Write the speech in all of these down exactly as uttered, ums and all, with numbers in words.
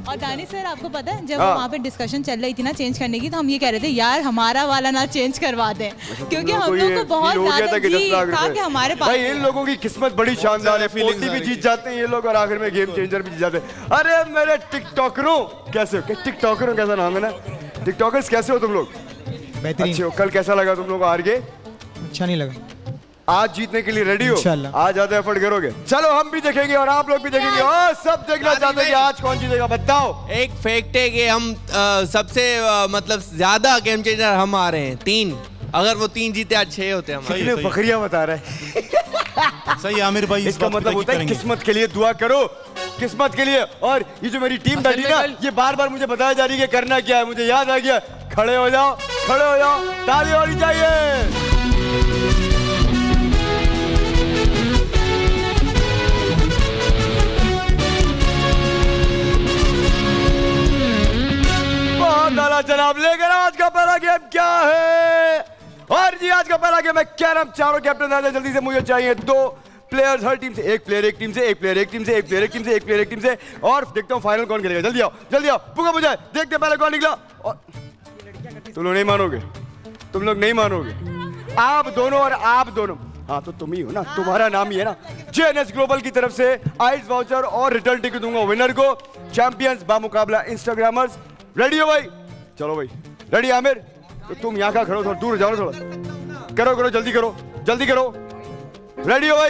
और दानिश सर आपको पता है जब वहाँ पे डिस्कशन चल रही थी ना चेंज करने की, तो हम ये कह रहे थे यार हमारा वाला ना चेंज करवा दें, क्योंकि हम लोग को बहुत ज्यादा जी था कि हमारे पास। भाई इन लोगों की किस्मत बड़ी शानदार है, पोती भी जीत जाते हैं ये लोग और आखिर में गेम चेंजर भी जीत जाते हैं। अरे मेरे टिकटॉकरों कैसे हो? टिकटॉकरों कैसा नाम है ना, टिकटॉकर्स कैसे हो तुम लोग? अच्छे हो। कल कैसा लगा तुम लोग हार के? अच्छा नहीं लगा। आज जीतने के लिए रेडी हो? आज ज्यादा एफर्ट करोगे? चलो हम भी देखेंगे और आप लोग भी देखेंगे और सब देखना चाहते हैं कि आज कौन जीतेगा। बताओ। एक फैक्ट है कि हम आ, सबसे आ, मतलब ज्यादा गेम चेंजर हम आ रहे हैं तीन। अगर वो तीन जीते आज छह होते हम। कितने फखरिया बता रहे हैं। सही आमिर भाई, इसका मतलब होता है किस्मत के लिए दुआ करो, किस्मत के लिए। और ये जो मेरी टीम बैठी ना, ये बार बार मुझे बताया जा रही है कि करना क्या है, मुझे याद आ गया। खड़े हो जाओ, खड़े हो जाओ, ताली होनी चाहिए। जनाब लेकर आज का पहला गेम क्या है? और जी आज का पहला गेम है कैरम। चारों कैप्टन आ जाए जल्दी से, मुझे चाहिए दो प्लेयर्स हर टीम से, एक प्लेयर एक टीम से, एक प्लेयर एक टीम से, एक प्लेयर एक टीम से, एक प्लेयर एक टीम से। और देखता हूँ फाइनल कौन खेलेगा। जल्दी आओ, जल्दी आओ, पुका बुझाए, देखते पहले कौन निकला। और तुम लोग नहीं मानोगे, तुम लोग नहीं मानोगे। आप दोनों और आप दोनों, हाँ तो तुम ही हो ना, तुम्हारा नाम ही है ना। जेएनएस ग्लोबल की तरफ से आइस वाउचर और रिटर्न टिकट दूंगा विनर को। चैंपियंस बामुकाबला इंस्टाग्रामर्स। रेडी हो भाई? चलो भाई, रेडी आमिर? तो तुम यहाँ का खड़ो, थोड़ा दूर जाओ, थोड़ा करो करो, जल्दी करो, जल्दी करो। रेडी हो भाई?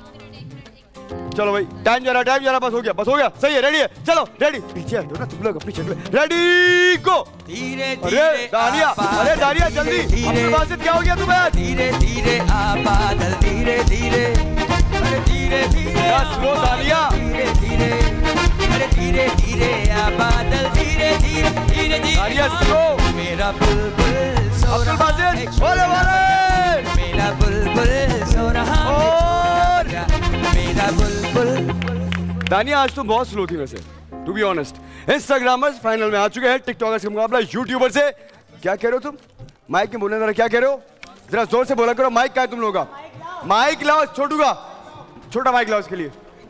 चलो भाई, टाइम जा रहा, टाइम जा रहा, बस हो गया, बस हो गया, सही है, रेडी है, चलो रेडी। पीछे हटो ना तुम लोग, अपनी शक्ल। Ready go. अरे दानिया, अरे दानिया जल्दी, अपनी बात से क्या हो गया तुम्हें? धीरे धीरे आ बादल, धीरे धीरे, अरे धीरे धीरे स्लो दानिया, धीरे धीरे, अरे धीरे धीरे आ बादल, धीरे धीरे, धीरे धीरे दानिया स्लो। मेरा बुलबुल सो रहा है, बोले बोले, मेरा बुलबुल सो रहा और मेरा बुलबुल। दानिया आज तुम बहुत स्लो थी वैसे, to be honest. Instagrammers final में आ चुके हैं, टिकटॉकर्स का मुकाबला यूट्यूबर से। क्या कह रहे हो तुम? माइक में बोलने जरा, क्या कह रहे हो? जरा जोर से बोला करो। माइक का है तुम लोगों का? माइक लाओ, छोटू का छोटा माइक लाओ इसके लिए।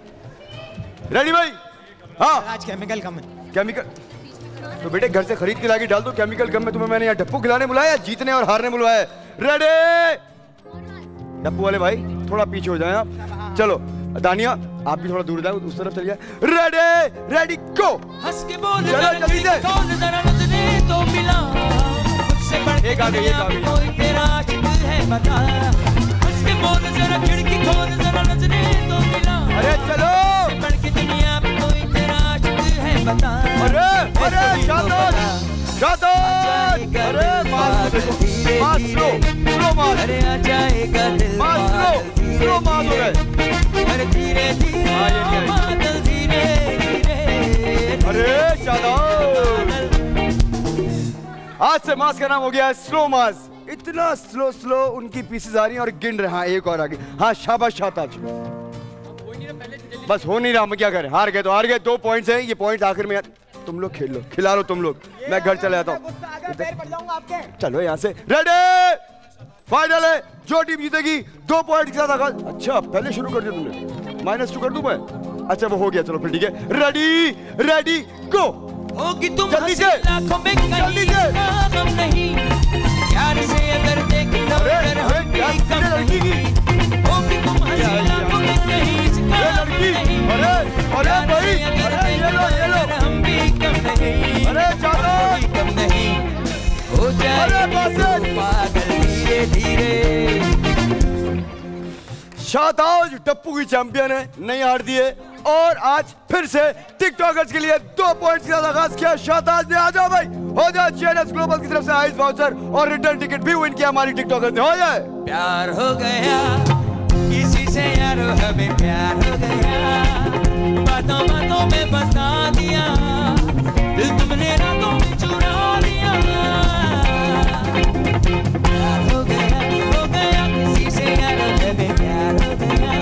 रेडी भाई? हाँ। आज केमिकल कम है। केमिकल तो बेटे घर से खरीद के लाके डाल दो, केमिकल कम में। तुम्हें मैंने यहाँ डप्पू खिलाने बुलाया, जीतने और हारने बुलाया है। रेडी? डप्पू वाले भाई थोड़ा पीछे हो जाए आप। चलो दानिया आप भी थोड़ा दूर जाओ, उस तरफ चलिए। Ready ready go. हंस के बोल चलो जल्दी से। कौन जरा नजरे तो मिला, मुझसे बढ़ के एक आ गई, एक आ गई। कोई तेरा आशिक है बता। हंस के बोल जरा खिड़की खोल, जरा नजरे तो मिला। अरे चलो, मुझसे बढ़ के दुनिया में कोई तेरा आशिक है बता। अरे अरे शाबाश शाबाश। अरे मार दो, मार स्लो स्लो मार। अरे आ जाएगा दिल मार स्लो स्लो मार हो गए। अरे धीरे धीरे बादल, धीरे धीरे। अरे शाबाश। आज से मास का नाम हो गया है स्लो मास। इतना स्लो स्लो उनकी पीसेस आ रही हैं और गिन रहे। हाँ एक और आगे। हाँ शाबाश शाबाश। बस हो नहीं रहा, मैं क्या करें, हार गए तो हार गए। दो पॉइंट्स हैं, ये पॉइंट्स आखिर में तुम लोग खेल लो, खिला लो तुम लोग, मैं घर चले जाता हूँ। चलो यहाँ से। रेडी? फाइनल है, जो टीम जीतेगी दो पॉइंट के साथ आगाज। अच्छा पहले शुरू कर दिया तुमने, माइनस टू कर दूं मैं? अच्छा वो हो गया, चलो फिर ठीक है। Ready ready go. होगी तुम जल्दी से, लाखों में जल्दी से। कम नहीं, प्यार से अगर देख लो अगर हम भी कम नहीं। होगी तुम हंसी लाखों में कहीं लड़की। अरे अरे भाई, अरे ये लो ये लो, हम भी कम नहीं। अरे चलो कम नहीं हो जाए पागल, धीरे धीरे। शाहताज टप्पू की चैंपियन है, नहीं हार दिए और आज फिर से टिकटॉकर्स के लिए दो पॉइंट्स के साथ आगाज किया शाहताज ने। आ जाओ भाई, हो जाओ। जेएनएस ग्लोबल की तरफ से आइस वाउचर और रिटर्न टिकट भी विन किया हमारी टिकटॉकर्स ने। हो जाए। प्यार हो गया किसी से यारो, हमें प्यार हो गया, बातों बातों में बता दिया, दिल तुमने रातों में चुरा लिया। प्यार हो गया हो गया किसी से यारो, हमें प्यार हो गया।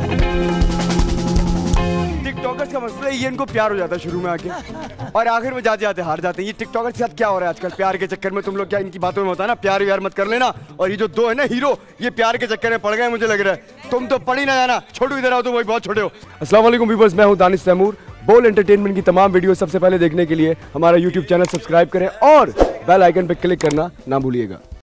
टिकटॉकर्स का मसला ये, इनको प्यार हो जाता है शुरू में आके और आखिर में जाते जाते हार जाते हैं। ये टिकटॉकर्स के साथ क्या हो रहा है आजकल? प्यार के चक्कर में तुम लोग क्या इनकी बातों में होता है ना, प्यार व्यार मत कर लेना। और ये जो दो है ना हीरो, ये प्यार के चक्कर में पड़ गए मुझे लग रहा है। तुम तो पढ़ ही ना जाना। छोटू इधर आओ, तुम वही बहुत छोटे हो। अस्सलाम वालेकुम व्यूअर्स, मैं हूं दानिश तैमूर। बोल एंटरटेनमेंट की तमाम वीडियो सबसे पहले देखने के लिए हमारा यूट्यूब चैनल सब्सक्राइब करें और बेल आइकन पर क्लिक करना ना भूलिएगा।